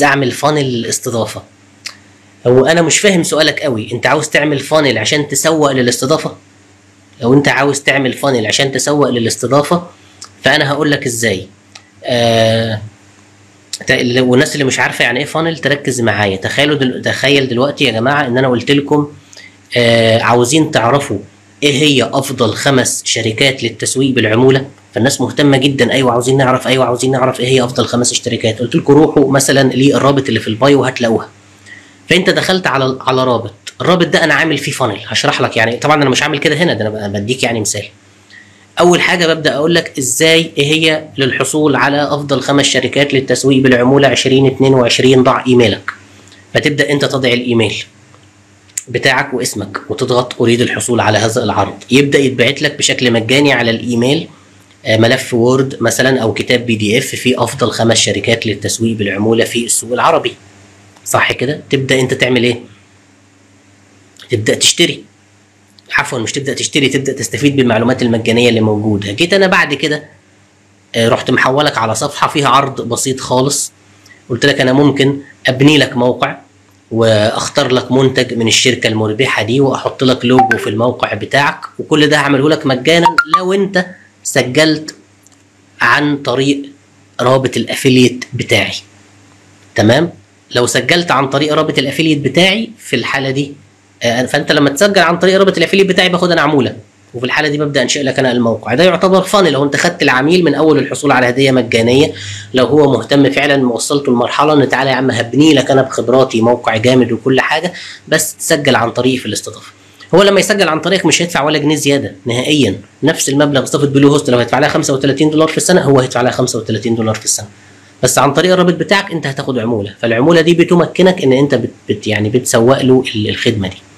عاوز اعمل فانل استضافه. هو انا مش فاهم سؤالك قوي، انت عاوز تعمل فانل عشان تسوق للاستضافه؟ لو انت عاوز تعمل فانل عشان تسوق للاستضافه فانا هقول لك ازاي. والناس اللي مش عارفه يعني ايه فانل تركز معايا. تخيل دلوقتي يا جماعه ان انا قلت لكم عاوزين تعرفوا ايه هي افضل 5 شركات للتسويق بالعموله، فالناس مهتمه جدا. ايوه عاوزين نعرف، ايوه عاوزين نعرف ايه هي افضل 5 اشتراكات. قلت لكم روحوا مثلا للرابط اللي في البايو هتلاقوها. فانت دخلت على رابط، الرابط ده انا عامل فيه فانل. هشرح لك يعني، طبعا انا مش عامل كده هنا، ده انا بديك يعني مثال. اول حاجه ببدا اقول لك ازاي ايه هي للحصول على افضل 5 شركات للتسويق بالعموله 2022. ضع ايميلك، فتبدا انت تضع الايميل بتاعك واسمك وتضغط اريد الحصول على هذا العرض. يبدا يتبعت لك بشكل مجاني على الايميل ملف وورد مثلا او كتاب PDF فيه افضل 5 شركات للتسويق بالعموله في السوق العربي. صح كده؟ تبدا انت تعمل ايه؟ تبدا تشتري. عفوا مش تبدا تشتري، تبدا تستفيد بالمعلومات المجانيه اللي موجوده. جيت انا بعد كده رحت محولك على صفحه فيها عرض بسيط خالص. قلت لك انا ممكن ابني لك موقع واختار لك منتج من الشركه المربحه دي واحط لك لوجو في الموقع بتاعك، وكل ده هعمله لك مجانا لو انت سجلت عن طريق رابط الافيليت بتاعي. تمام؟ لو سجلت عن طريق رابط الافيليت بتاعي في الحاله دي فانت لما تسجل عن طريق رابط الافيليت بتاعي باخد انا عموله، وفي الحاله دي ببدا انشئ لك انا الموقع. ده يعتبر فانل، لو انت خدت العميل من اول الحصول على هديه مجانيه، لو هو مهتم فعلا وصلته لمرحله ان تعالى يا عم هبني لك انا بخبراتي موقع جامد وكل حاجه، بس تسجل عن طريقي في الاستضافه. هو لما يسجل عن طريقك مش هيدفع ولا جنيه زياده نهائيا، نفس المبلغ. استضافه بلو هوست لو هيدفع لها $35 في السنه هو هيدفع لها $35 في السنه، بس عن طريق الرابط بتاعك انت هتاخد عموله. فالعموله دي بتمكنك ان انت يعني بتسوق له الخدمه دي.